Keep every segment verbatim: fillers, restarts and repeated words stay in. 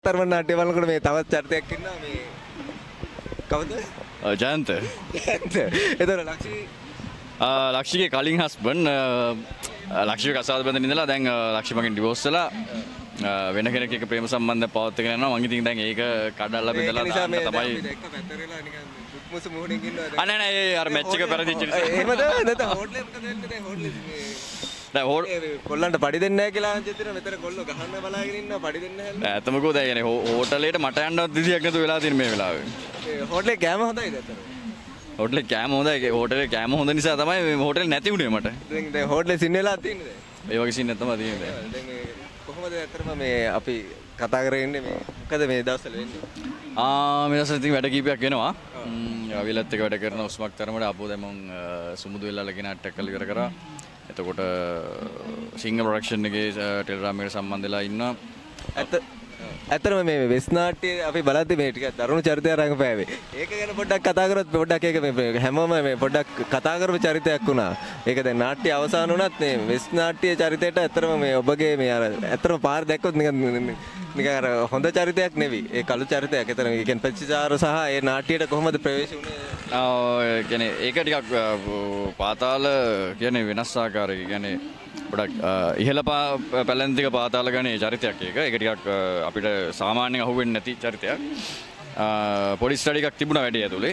අතරම නාට්‍ය බලනකොට මේ තවත් චරිතයක් ඉන්නවා මේ කවුද? ජයන්ත. ජයන්ත. එතන ලක්ෂී ලක්ෂිගේ කලින් හස්බන්ඩ් ලක්ෂිය කසාද බඳින්න ඉඳලා දැන් ලක්ෂි මගෙන් ඩිවෝස් වෙලා වෙන කෙනෙක් එක්ක ප්‍රේම සම්බන්ධයක් පවත්වාගෙන යනවා. මං ඉතින් දැන් ඒක කඩලා බෙදලා දාන්න තමයි. එක පැත්තරේලා නිකන් දුක්මුස මොහොනින් ඉන්නවා. අනේ නෑ ඒ අර මැච් එක පෙරදිච්ච නිසා. එහෙමද? නැත්නම් හෝටලේ මොකද වෙන්නේ දැන් හෝටලේ මේ දැන් හෝට් කොල්ලන්ට පඩි දෙන්නේ නැහැ කියලා අන්තිමට මෙතන කොල්ලෝ ගහන්න බලාගෙන ඉන්නවා පඩි දෙන්නේ නැහැ. ඇත්තමකෝ දැන් يعني හෝටලේට මට යන්නවත් විදියක් නැතුව වෙලා තියෙන මේ වෙලාවේ. ඒ හෝටලේ කෑම හොඳයිද අතන? හෝටලේ කෑම හොඳයි. හෝටලේ කෑම හොඳ නිසා තමයි මේ හෝටලේ නැති වුණේ මට. දැන් දැන් හෝටලේ සින්න වෙලා තියෙන්නේ දැන්. ඒ වගේ සින්න තමයි තියෙන්නේ. දැන් කොහොමද ඇත්තටම මේ අපි කතා කරගෙන ඉන්නේ මේ මොකද මේ දවස්වල වෙන්නේ? ආ මේ දවස්වල ඉතින් වැඩ කීපයක් වෙනවා. අවිලත් එක වැඩ කරන උස්මක් තරමට අපෝ දැන් මම සුමුදු වෙලාල ගෙන අට්ටක් කරලා ඉවර කරා. එතකොට සිංහ ප්‍රොඩක්ෂන් එකේ ටෙලිග්‍රෑම් එකට සම්බන්ධ වෙලා ඉන්නවා. ඇත්ත ඇත්තටම මේ වෙස් නාට්‍ය අපි බලද්දි මේ ටික දරුණු චරිතයක් රඟපෑවේ. ඒක ගැන පොඩ්ඩක් කතා කරොත් පොඩ්ඩක් ඒක මේ හැමෝම මේ පොඩ්ඩක් කතා කරපු චරිතයක් වුණා. ඒක දැන් නාට්‍ය අවසන් වුණත් මේ වෙස් නාට්‍ය චරිතයට ඇත්තටම මේ ඔබගේ මේ අර ඇත්තටම පාර දැක්කොත් නිකන් නිකන් අර හොඳ චරිතයක් නෙවි. ඒ කළු චරිතයක්. ඒතර මේ කියන්නේ ප්‍රතිචාර සහ ඒ නාට්‍යයට කොහොමද ප්‍රවේශ වුණේ? ආ කියන්නේ ඒක ටිකක් පාතාල කියන්නේ වෙනස් ආකාරයක කියන්නේ ගොඩක් ඉහළ පැලැන්තික පාතාල ගණයේ චරිතයක් ඒක. ඒක ටිකක් අපිට සාමාන්‍යයෙන් අහුවෙන්නේ නැති චරිතයක්. පොඩි ස්ටඩි එකක් තිබුණා වැඩේ ඇතුලේ.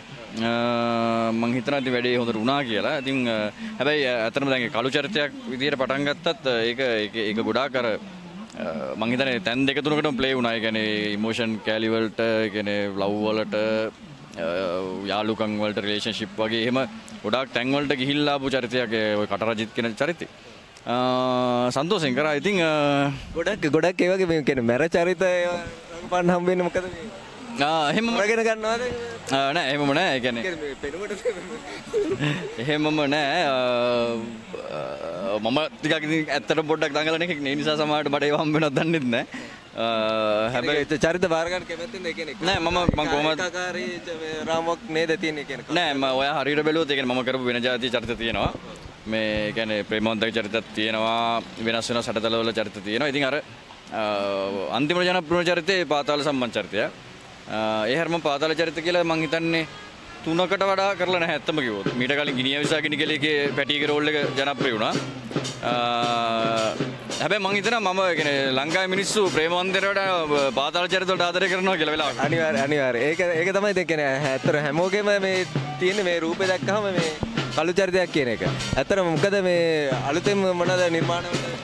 මම හිතනවා ඉතින් වැඩේ හොඳට වුණා කියලා. ඉතින් හැබැයි අතරම දැන් කළු චරිතයක් විදියට පටන් ගත්තත් ඒක ඒක ගොඩාක් අර මම හිතන්නේ තැන් දෙක තුනකටම ප්ලේ වුණා. ඒ කියන්නේ ඉමෝෂන් කැලි වලට, ඒ කියන්නේ ලව් වලට, යාළුකම් වලට, රිලේෂන්ෂිප් වගේ එහෙම ගොඩාක් තැන් වලට ගිහිල්ලා ආපු චරිතයක් ඔය කටරජිත් කියන චරිතය. සන්තෝෂෙන් කරා. ඉතින් ගොඩක් ගොඩක් ඒ වගේ මේ කියන්නේ මැර චරිත රඟපාන්න හම්බ වෙන්නේ මොකද මේ? ආ එහෙමම රගෙන ගන්නවද? නෑ එහෙමම නෑ. ඒ කියන්නේ මේ පෙනුමට එහෙමම නෑ. මම ටිකක් ඉතින් ඇත්තට පොඩ්ඩක් දඟලන එකෙක් නේ. නිසා සමහරවිට මට ඒව හම්බ වෙනවද දන්නෙත් නෑ. හැබැයි චරිත බාර ගන්න කැමැත්තෙන් ඒ කියන්නේ නෑ මම මම කොහමද ආකාරී රාමක් නේද තියෙන්නේ කියන්නේ. නෑ මම ඔයා හරියට බැලුවොත් ඒ කියන්නේ මම කරපු වෙන જાතිය චරිත තියෙනවා. මේ කියන්නේ ප්‍රේමවන්තක චරිතත් තියෙනවා, වෙනස් වෙනස් හටතලවල චරිත තියෙනවා. ඉතින් අර අන්තිම ජනප්‍රිය චරිතේ පාතාල සම්බන්ධ චරිතය. ඒ හැරම පාතාල චරිත කියලා මම හිතන්නේ තුනකට වඩා කරලා නැහැ ඇත්තම කිව්වොත්. මීට කලින් ගිනියා විසා ගිනිකලේකේ පැටිගේ රෝල් එක ජනප්‍රිය වුණා. හැබැයි මම හිතනවා මම කියන්නේ ලංකාවේ මිනිස්සු ප්‍රේමවන්තයට වඩා පාතාල චරිත වලට ආදරය කරනවා කියලා වෙලාවක. අනිවාර්ය අනිවාර්ය. ඒක ඒක තමයි දැන් කියන්නේ ඇත්තට හැමෝගෙම මේ තියෙන මේ රූපේ දැක්කම මේ කළු චරිතයක් කියන එක. ඇත්තටම මොකද මේ අලුතෙන් මොනවද නිර්මාණ වෙන්නේ?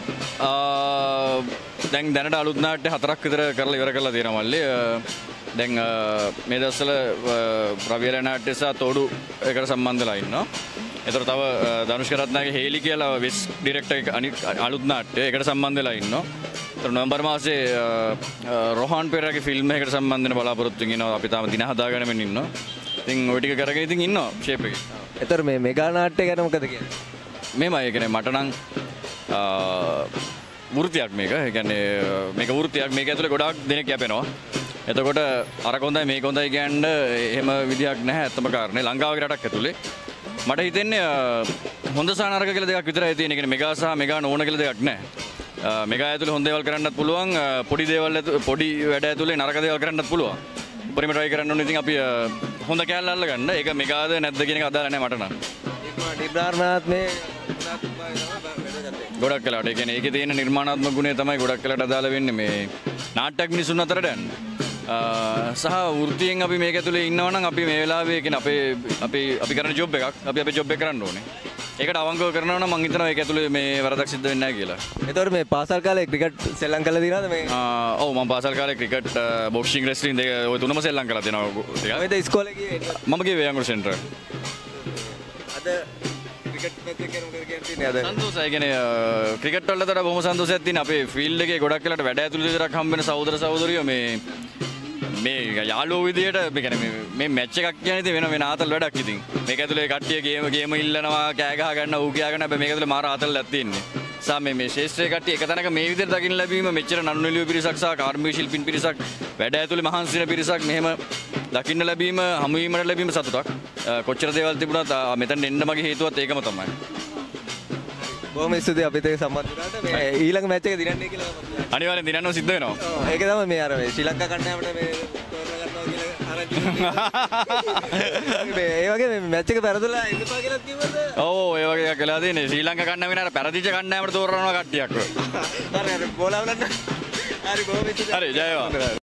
දැන් දැනට අලුත් නාට්‍ය හතරක් විතර කරලා ඉවර කරලා තියෙනවා මල්ලි. දැන් මේ දවස්වල රවියල නාට්‍ය සහ තෝඩු එකට සම්බන්ධ වෙලා ඉන්නවා. ඒතර තව ධනුෂ්ක රත්නාගේ හේලි කියලා වෙස් ඩිරෙක්ටර් එක අලුත් නාට්‍ය එකට සම්බන්ධ වෙලා ඉන්නවා. ඒතර නොවැම්බර් මාසයේ රොහාන් පෙරේරාගේ ෆිල්ම් එකකට සම්බන්ධ වෙන බලාපොරොත්තු වෙනවා. අපි තාම දින හදාගෙන මෙන්න ඉන්නවා. ඉතින් ওই ටික කරගෙන ඉතින් ඉන්නවා ෂේප් එකේ. ඒතර මේ මෙගා නාට්‍ය ගැන මොකද කියන්නේ? මේමයි ඒ කියන්නේ මට නම් වෘත්තියක් මේක. ඒ කියන්නේ මේක වෘත්තියක්. මේක ඇතුලේ ගොඩාක් දෙනෙක් යැපෙනවා. එතකොට අර කොන්දයි මේක හොඳයි කියන්නේ එහෙම විදියක් නැහැ අත්තම කාරණේ. ලංකාවේ රටක් ඇතුලේ මට හිතෙන්නේ හොඳ සහ නරක කියලා දෙකක් විතරයි තියෙන්නේ. ඒ කියන්නේ මෙගා සහ මෙගා නොවන කියලා දෙකක් නැහැ. මෙගා ඇතුලේ හොඳ දේවල් කරන්නත් පුළුවන්. පොඩි දේවල් පොඩි වැඩ ඇතුලේ නරක දේවල් කරන්නත් පුළුවන්. උපරිම try කරන්න ඕනේ. ඉතින් අපි හොඳ කැලල අල්ල ගන්න. ඒක මෙගාද නැද්ද කියන එක අදාළ නැහැ මට නම්. නිර්මාණාත්මේ ගොඩක් කලකට. ඒ කියන්නේ ඒකේ තියෙන නිර්මාණාත්මක ගුණය තමයි ගොඩක් කලකට අදාළ වෙන්නේ මේ නාට්‍යයක් මිනිසුන් අතරට යන්න. සහ වෘත්තියෙන් අපි මේක ඇතුලේ ඉන්නවා නම් අපි මේ වෙලාවේ කියන්නේ අපේ අපි අපි කරන ජොබ් එකක්. අපි අපේ ජොබ් එක කරන්න ඕනේ. ඒකට අවංකව කරනවා නම් මම හිතනවා ඒක ඇතුලේ මේ වරදක් සිද්ධ වෙන්නේ නැහැ කියලා. ඒතකොට මේ පාසල් කාලේ ක්‍රිකට් සෙල්ලම් කරලා තියෙනවද මේ? ආ ඔව් මම පාසල් කාලේ ක්‍රිකට් බොක්සිං රෙස්ලින් දෙක ඔය තුනම සෙල්ලම් කරලා තියෙනවා. ටිකක්. ආවෙද ඉස්කෝලේ ගියේ? මම ගියේ වේයන්ගොඩ සෙන්ටර්. අද ක්‍රිකට් පැත්තේ කියන මොකද කියන්නේ අද? සන්තෝෂයි. ඒ කියන්නේ ක්‍රිකට් වලට වඩා බොහොම සන්තෝෂයක් තියෙන අපේ ෆීල්ඩ් එකේ ගොඩක් වෙලාට වැඩ ඇතුළේ විතරක් හම්බ වෙන සහෝදර සහෝදරියෝ මේ මේ යාළුවෝ විදියට මේ කියන්නේ මේ මැච් එකක් කියන්නේ ඉතින් වෙන වෙන ආතල් වැඩක් ඉතින්. මේක ඇතුලේ කට්ටිය ගේම ගේම ඉල්ලනවා කෑ ගහ ගන්න ඌ කියා ගන්න හැබැයි මේක ඇතුලේ මාර ආතල්ලක් තියෙන්නේ. සා මේ මේ ශේෂ්ත්‍රයේ කට්ටිය එක තැනක මේ විදියට දකින්න ලැබීම මෙච්චර නඩු නිලිය පිරිසක් සහ කාර්මික ශිල්පීන් පිරිසක් වැඩ ඇතුලේ මහන්සි වෙන පිරිසක් මෙහෙම දකින්න ලැබීම හමු වීමට ලැබීම සතුටක්. කොච්චර දේවල් තිබුණත් මෙතන එන්න මගේ හේතුවත් ඒකම තමයි. බොහොම ස්තුතියි අපිත් එක්ක සම්බන්ධ වුණාට. මේ ඊළඟ මැච් එක දිනන්නේ කියලා මම අනිවාර්යෙන් දිනන්න සිද්ධ වෙනවා. ඔව් ඒක තමයි මේ අර මේ ශ්‍රී ලංකා කණ්ඩායමට මේ තෝරා ගන්නවා කියලා ආරංචි මේ ඒ වගේ මේ මැච් එක පෙරදලා ඉන්නපා කියලා කිව්වද? ඔව් ඒ වගේ එකක් වෙලා තියෙන්නේ. ශ්‍රී ලංකා කණ්ඩායම විනාර පෙරදිච්ච කණ්ඩායමට තෝරනවා කට්ටියක්. හරි හරි බෝලා වලන්න. හරි බොහොම ස්තුතියි. හරි ජය වේවා.